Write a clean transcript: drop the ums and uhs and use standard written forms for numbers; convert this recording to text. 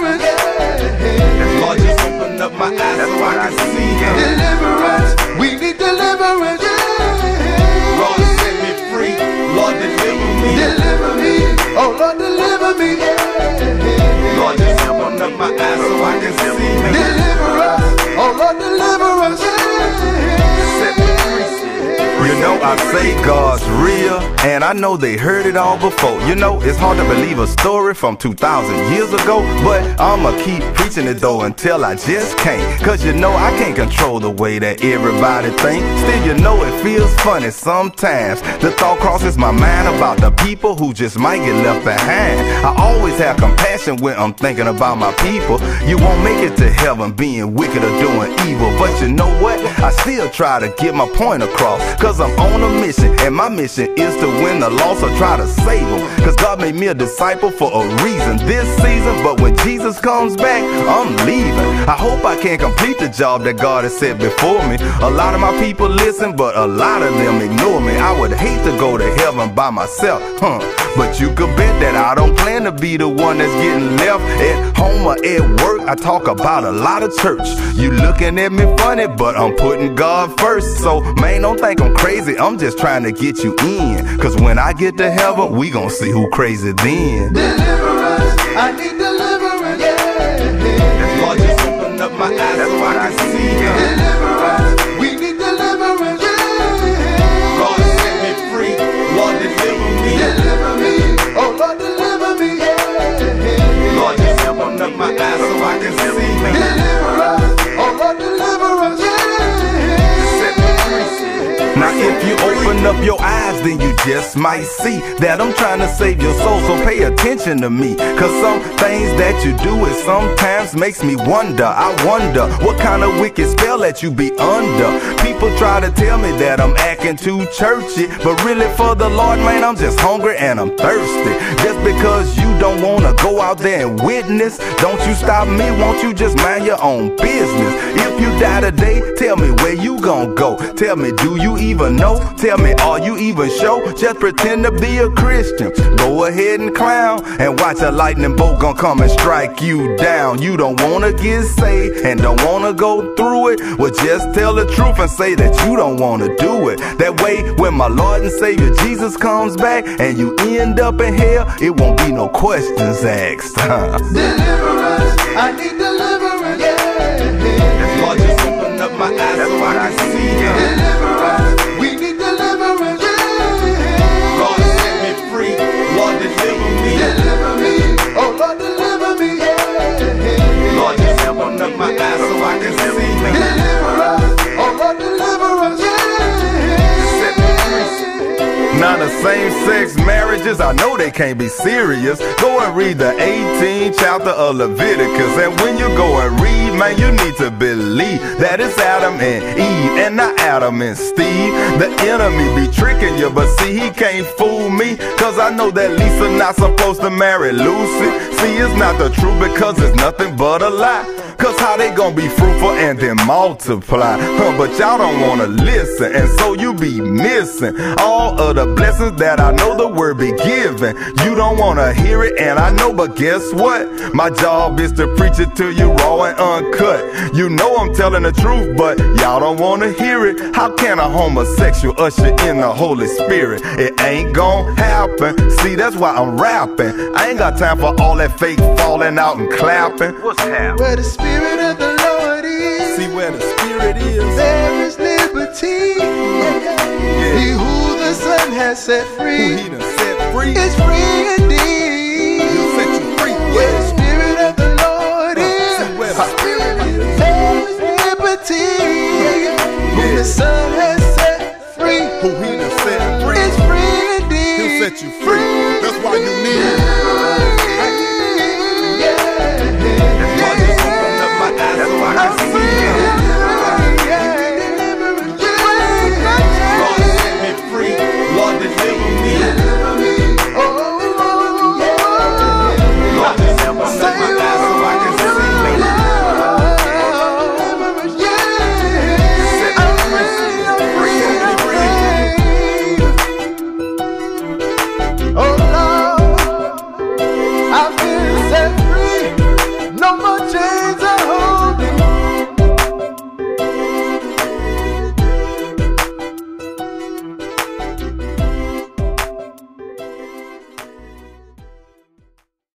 deliverance. Lord, just open up my eyes so I can see Him. Deliverance, we need deliverance. Lord, set me free. Lord, deliver me. Deliver me. Oh, Lord, deliver me. Lord, just open up my eyes so I can see Him. Deliver us. Oh, Lord, deliver us. Set me free. You know I say God's real, and I know they heard it all before. You know it's hard to believe a story from 2,000 years ago, but I'ma keep preaching it though until I just can't. Cause you know I can't control the way that everybody think. Still you know it feels funny sometimes. The thought crosses my mind about the people who just might get left behind. I always have compassion when I'm thinking about my people. You won't make it to heaven being wicked or doing evil, but you know what? I still try to get my point across. Cause I'm on a mission, and my mission is to win the lost or try to save them. Cause God made me a disciple for a reason this season. But when Jesus comes back, I'm leaving. I hope I can complete the job that God has set before me. A lot of my people listen, but a lot of them ignore me. I would hate to go to heaven by myself, but you could bet that I don't plan to be the one that's getting left at home or at work. I talk about a lot of church. You looking at me funny, but I'm putting God first. So man, don't think I'm crazy, I'm just trying to get you in. Cause when I get to heaven, we gon' see who crazy then. Deliverance, I need deliverance. Lord, just open up my eyes so I can see Him. Deliverance, we need deliverance. Lord, set me free. Lord, deliver me. Deliver me. Oh, Lord, deliver me. Lord, just open up my eyes so I can see Him. Deliverance. Oh, Lord, deliver us. Set me free. Now if you open up your eyes, then you just might see that I'm trying to save your soul, so pay attention to me. Cause some things that you do, it sometimes makes me wonder. I wonder what kind of wicked spell that you be under. People try to tell me that I'm acting too churchy, but really for the Lord, man, I'm just hungry and I'm thirsty. Just because you don't wanna go out there and witness, don't you stop me, won't you just mind your own business? If you die today, tell me where you gon' go. Tell me, do you even know? Tell me, are you even sure? Just pretend to be a Christian. Go ahead and clown and watch a lightning bolt gon' come and strike you down. You don't wanna get saved and don't wanna go through it? Well, just tell the truth and say that you don't wanna do it. That way, when my Lord and Savior Jesus comes back and you end up in hell, it won't be no questions asked. Deliverance, I need deliverance. Lord, just open up my eyes so I can see Him. Deliverance, we need deliverance. Lord, set me free. Lord, deliver me. Deliver me. Oh, Lord, deliver me. Lord, just open up my eyes so I can see Him. Deliverance. Oh, Lord, deliver us. Set me free. Now the same-sex marriages, I know they can't be serious. Go and read the 18th chapter of Leviticus. And when you go and read, man, you need to believe that it's Adam and Eve and not Adam and Steve. The enemy be tricking you, but see, he can't fool me. Cause I know that Lisa not supposed to marry Lucy. See, it's not the truth because it's nothing but a lie. Cause how they gonna be fruitful and then multiply? But y'all don't wanna listen, and so you be missing all of the blessings that I know the word be giving. You don't wanna hear it, and I know, but guess what? My job is to preach it to you raw and uncut. You know I'm telling the truth, but y'all don't wanna hear it. How can a homosexual usher in the Holy Spirit? It ain't gon' happen. See, that's why I'm rapping. I ain't got time for all that fake falling out and clapping. What's happening? Where the Spirit of the Lord is, see where the Spirit is, there is liberty. He who the Son has set free, who he done set free, is free indeed. He'll set you free. Where the